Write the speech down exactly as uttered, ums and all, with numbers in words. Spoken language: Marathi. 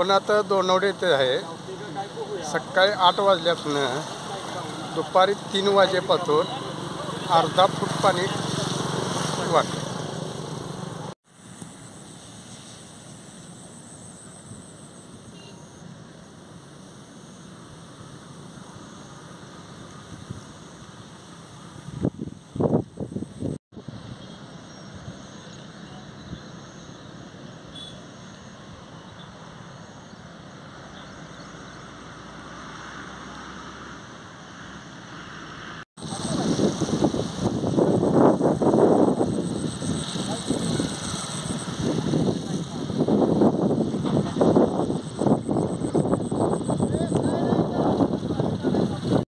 आपण आता दोनवडे येथे आहे. सकाळी आठ वाजल्यापासून दुपारी तीन वाजेपासून अर्धा फूट पाणी वाटतं.